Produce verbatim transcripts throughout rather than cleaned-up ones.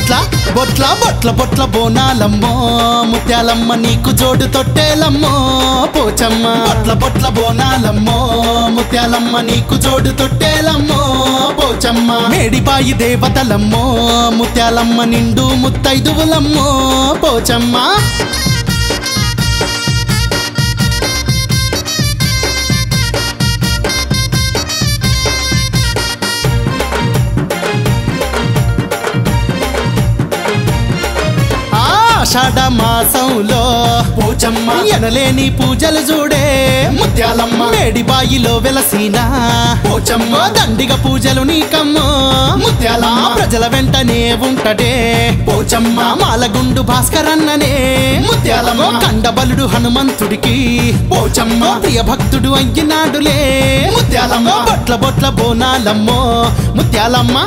బొట్ల బొట్ల బొట్ల బొట్ల బోనాలమ్మో ముత్యాలమ్మ నీకు జోడు తొట్టేలమ్మో పోచమ్మ బొట్ల బొట్ల బోనాలమ్మో ముత్యాలమ్మ నీకు జోడు తొట్టేలమ్మో పోచమ్మ మేడిపాయి దేవతలమ్మో ముత్యాలమ్మ నిండు ముత్తైదువులమ్మో పోచమ్మ ఆషాఢ మాసంలో పోచమ్మ ఎనలేని పూజలు చూడే ముత్యాలమ్మ మేడిబాయిలో వెలసిన పోచమ్మ దండిగా పూజలు నీకమ్మో ముత్యాలమ్మ ప్రజల వెంటనే ఉంటడే పోచమ్మ మాలగుండు భాస్కరన్ననే ముత్యాలమ్మ కండబలుడు హనుమంతుడికి పోచమ్మ ప్రియ భక్తుడు అయ్యినాడులే ముత్యాలమ్మ బొట్ల బొట్ల బోనాలమ్మో ముత్యాలమ్మ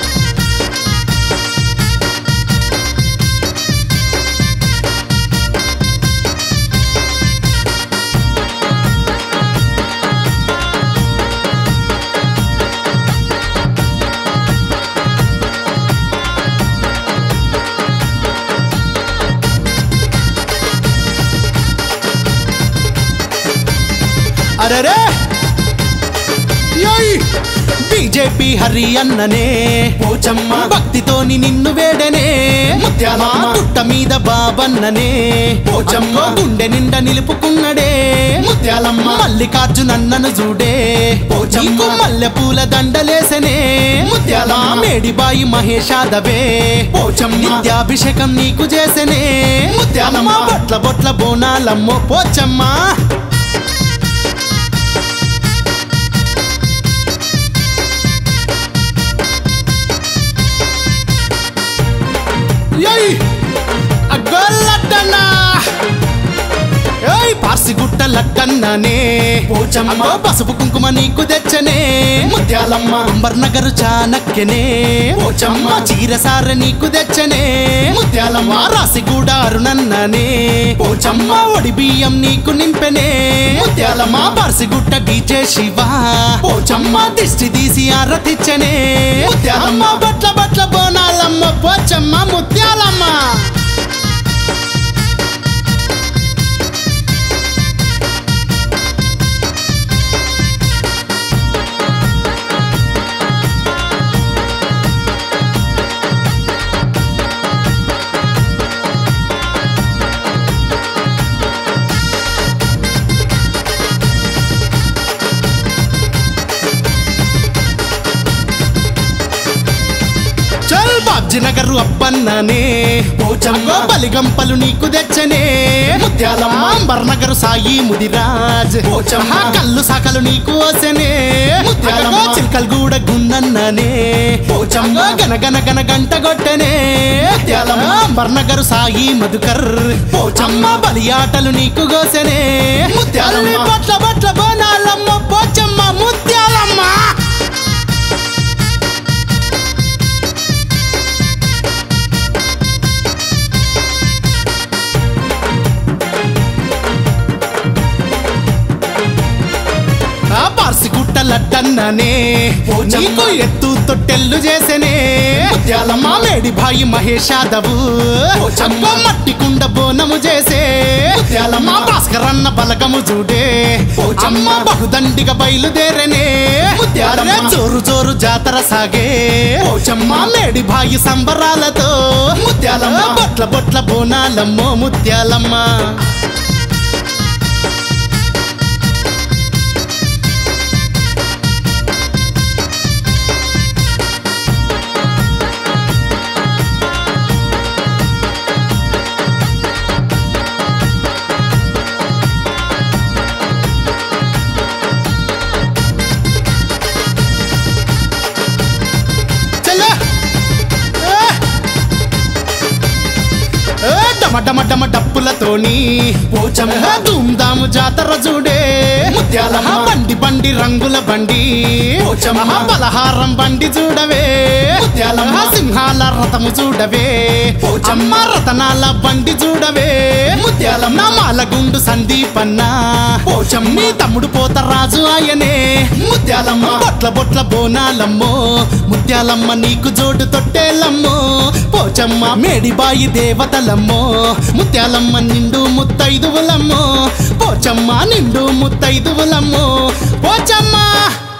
అరరే బీజేపీ హరి అన్ననే పోచమ్మ భక్తితోని నిన్ను వేడనే ముత్యాలమ్మ పుట్ట మీద బాబన్ననే పోచమ్మ గుండె నిండా నిలుపుకున్నడే ముత్యాలమ్మ మల్లికార్జునన్నను చూడే పోచమ్మ మల్లె పూల దండలేసనే ముత్యాలమ్మ మేడిబాయి మహేషాదవే పోచమ్మ నిత్యాభిషేకం నీకు చేసనే ముత్యాలమ్మ బొట్ల బొట్ల బోనాలమ్మో పోచమ్మ పార్సిగుట్ట లట్టన్ననే పోచమ్మ పసుపు కుంకుమ నీకు తెచ్చనే ముత్యాలమ్మ అంబర్నగరు చాణక్యనే పోచమ్మ చీరసార నీకు తెచ్చనే ముత్యాలమ్మ రాసిగూడ అరుణన్ననే పోచమ్మ ఒడి బియ్యం నీకు నింపెనే ముత్యాలమ్మ పార్సిగుట్ట డీజే శివ పోచమ్మ దిష్టి తీసి ఆరతిచ్చనే ముత్యాలమ్మ బట్ల బట్ల బోనాలమ్మ పోచమ్మ ముత్యాలమ్మ బాబ్జీనగరు అప్పన్ననే పోచమ్మ బలిగంపలు నీకు తెచ్చనే ముత్యాలమ్మ అంబర్నగరు సాయి ముదిరాజ్ పోచమ్మ కళ్ళు సాకలు నీకు వసనే ముత్యాలమ్మ చిల్కల్గూడ గున్నన్ననే పోచమ్మ గనగన గన గంట కొట్టనే ముత్యాలమ్మ అంబర్నగరు సాయి మధుకర్ పోచమ్మ బలియాటలు నీకు గోసనే ముత్యాలమ్మ బట్ల బట్ల బోనాలమ్మ పోచమ్మ ముత్యాలమ్మ పార్సిగుట్ట లట్టన్ననే నీకు ఎత్తు తొట్టెల్లు చేసనే ముత్యాలమ్మ మేడిబాయి మహేషాదవు పోచమ్మ మట్టి కుండ బోనము చేసే ముత్యాలమ్మ భాస్కరన్న బలగము చూడే పోచమ్మ బహుదండిగా బయలుదేరనే ముత్యాలమ్మ జోరు జోరు జాతర సాగే పోచమ్మ మేడిబాయి సంబరాలతో ముత్యాలమ్మ బొట్ల బొట్ల బోనాలమ్మో ముత్యాలమ్మ డమడమ డప్పులతోని పోచమ్మ ధూమ్ధాము జాతర చూడే ముత్యాలమ్మ బండి బండి రంగుల బండి పోచమ్మ పలహారం బండి చూడవే ముత్యాలమ్మ సింహాల రథము చూడవే పోచమ్మ రతనాల బండి చూడవే ముత్యాలమ్మ మాలగుండు సందీపన్న పోచమ్మ నీ తమ్ముడు పోత రాజు ఆయనే ముత్యాలమ్మ బొట్ల బొట్ల బోనాలమ్మో ముత్యాలమ్మ నీకు జోడు తొట్టేలమ్మో పోచమ్మ మేడిబాయి దేవతలమ్మో ముత్యాలమ్మ నిండు ముత్తైదువులమ్మో పోచమ్మ నిండు ముత్తైదువులమ్మో పోచమ్మ